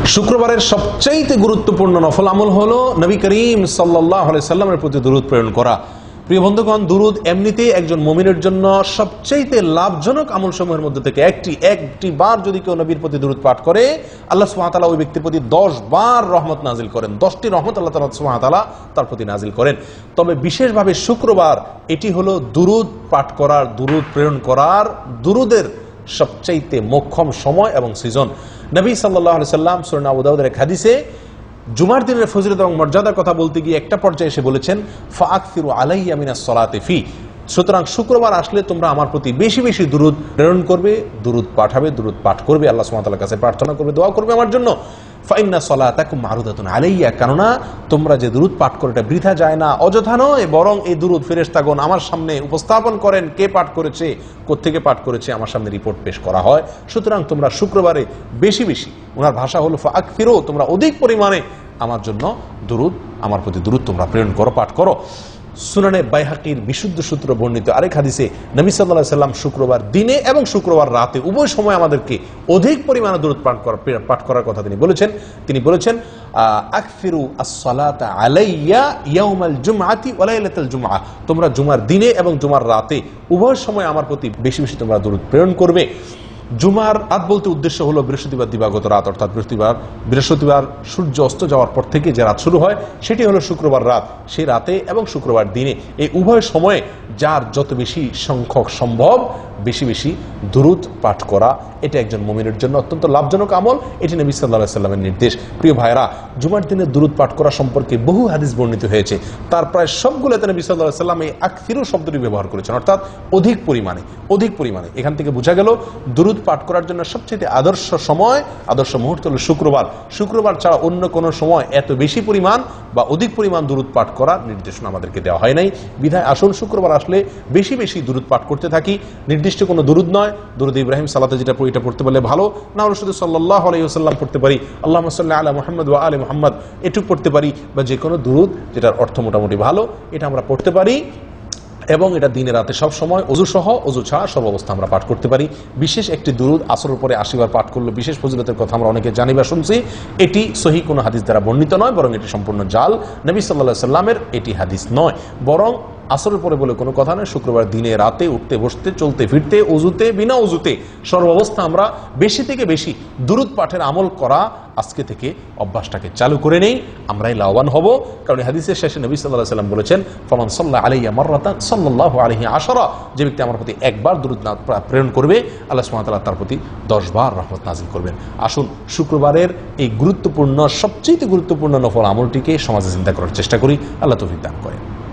শুক্রবারের সবচাইতে গুরুত্বপূর্ণ নফল আমল হলো নবী করিম সাল্লাল্লাহু আলাইহি সাল্লামের প্রতি দুরূদ প্রেরণ করা। প্রিয় বন্ধুগণ, দুরূদ এমনিতেই একজন মুমিনের জন্য সবচাইতে লাভজনক আমলসমূহের মধ্যে থেকে একটি বার যদি কেউ নবীর প্রতি দুরূদ পাঠ করে, আল্লাহ সুবহানাহু ওয়া তাআলা ওই ব্যক্তির প্রতি 10 বার রহমত নাজিল করেন। 10টি রহমত আল্লাহ সুবহানাহু ওয়া তাআলা তার প্রতি নাজিল করেন। তবে বিশেষভাবে শুক্রবার এটি হলো দুরূদ পাঠ করার, দুরূদ প্রেরণ করার, দুরূদের সবচাইতে মোক্ষম সময় এবং সিজন। নবী সাল্লাল্লাহু আলাইহি সাল্লাম সূরা আবু দাউদের এক হাদিসে জুমার দিনের ফজিলত এবং মর্যাদার কথা বলতে গিয়ে একটা পর্যায়ে এসে বলেছেন, ফাআকসিরু আলাইয়া মিনাস সালাতি ফি। সুতরাং শুক্রবার আসলে তোমরা আমার প্রতি বেশি বেশি দুরূদ প্রেরণ করবে, দুরূদ পাঠাবে, দুরূদ পাঠ করবে, আল্লাহ সুবহানাহু ওয়া তাআলার কাছে প্রার্থনা করবে, দোয়া করবে আমার জন্য। ফাইন্না সালাতাকুম মারুদাতুন আলাইয়া, কেননা তোমরা যে দুরূদ পাঠ করো এটা বৃথা যায় না, অযথা নয়, বরং এই দুরূদ ফেরেশতাগণ আমার সামনে উপস্থাপন করেন, কে পাঠ করেছে, কোত্থেকে পাঠ করেছে, আমার সামনে রিপোর্ট পেশ করা হয়। সুতরাং তোমরা শুক্রবারে বেশি বেশি, ওনার ভাষা হলো ফাআকসিরু, তোমরা অধিক পরিমাণে আমার জন্য দুরূদ, আমার প্রতি দুরূদ তোমরা প্রেরণ করো, পাঠ করো। সুনানে বাইহাকির বিশুদ্ধ সূত্র বর্ণিত আরেক হাদিসে নবী সাল্লাল্লাহু আলাইহি সাল্লাম শুক্রবার দিনে এবং শুক্রবার রাতে উভয় সময় আমাদেরকে অধিক পরিমাণে দুরূদ পাঠ করার কথা তিনি বলেছেন আকসিরু আস-সালাতা আলাইয়া ইয়াউমাল জুমআতি ওয়া লাইলাতাল জুমআহ, তোমরা জুমার দিনে এবং জুমার রাতে উভয় সময় আমার প্রতি বেশি বেশি তোমরা দুরূদ প্রেরণ করবে। জুমার রাত বলতে উদ্দেশ্য হলো বৃহস্পতিবার দিবাগত রাত, অর্থাৎ বৃহস্পতিবার সূর্য অস্ত যাওয়ার পর থেকে যে রাত শুরু হয় সেটি হলো শুক্রবার রাত। সেই রাতে এবং শুক্রবার দিনে এই উভয় সময়ে যার যত বেশি সংখ্যক সম্ভব বেশি বেশি দুরূদ পাঠ করা, এটা একজন মুমিনের জন্য অত্যন্ত লাভজনক আমল। এটি নবী সাল্লাল্লাহু আলাইহি সাল্লামের নির্দেশ। প্রিয় ভাইরা, জুমার দিনে দুরূদ পাঠ করা সম্পর্কে বহু হাদিস বর্ণিত হয়েছে। তার প্রায় সবগুলোতে নবী সাল্লাল্লাহু আলাইহি সাল্লাম এই আকসিরু শব্দটি ব্যবহার করেছেন, অর্থাৎ অধিক পরিমাণে। এখান থেকে বোঝা গেল দুরূদ পাঠ করার জন্য সবচেয়ে আদর্শ সময়, আদর্শ মুহূর্ত হলো শুক্রবার ছাড়া অন্য কোনো সময় এত বেশি পরিমাণ বা অধিক পরিমাণ দুরূদ পাঠ করার নির্দেশনা আমাদেরকে দেওয়া হয় নাই। বিধায় আসল শুক্রবার আসলে বেশি বেশি দুরূদ পাঠ করতে থাকি। নির্দিষ্ট কোনো দুরূদ নয়, দুরূদ ইব্রাহিম সালাতে যেটা এটা পড়তে পারলে ভালো, না হলে শুধু সাল্লাল্লাহু আলাইহি ওয়াসাল্লাম পড়তে পারি, আল্লাহুম্মা সাল্লি আলা মুহাম্মাদ ওয়া আলি মুহাম্মাদ এটুকু পড়তে পারি, বা যে কোনো দুরূদ যেটার অর্থ মোটামুটি ভালো এটা আমরা পড়তে পারি। এবং এটা দিনে রাতে সব সময় অজু সহ, অজু ছাড়া সব অবস্থা আমরা পাঠ করতে পারি। বিশেষ একটি দুরূদ আসরের পরে 80 বার পাঠ করলে বিশেষ ফজিলতের কথা আমরা অনেকে জানি বা শুনছি। এটি সহিহ কোনো হাদিস দ্বারা বর্ণিত নয়, বরং এটি সম্পূর্ণ জাল। নবী সাল্লাল্লাহু আলাইহি সাল্লামের এটি হাদিস নয়, বরং আসরের পরে বলে কোনো কথা নয়। শুক্রবার দিনে রাতে উঠতে বসতে, চলতে ফিরতে, অজুতে, বিনা অজুতে সর্বাবস্থা আমরা বেশি থেকে বেশি দুরূদ পাঠের আমল করা আজকে থেকে অভ্যাসটাকে চালু করে নেই, আমরাই লাভবান হব। কারণ হাদিসের শেষে নবী সাল্লাল্লাহু আলাইহি সাল্লাম বলেছেন, ফামান সাল্লা আলাইয়া মাররাতান সাল্লাল্লাহু আলাইহি আশারা, যে ব্যক্তি আমার প্রতি একবার দুরূদ প্রেরণ করবে আল্লাহ সুবহানাহু ওয়া তাআলা তার প্রতি 10 বার রহমত নাযিল করবেন। আসুন শুক্রবারের এই সবচেয়ে গুরুত্বপূর্ণ নফল আমলটিকে সমাজে চিন্তা করার চেষ্টা করি। আল্লাহ তৌফিক দান করেন।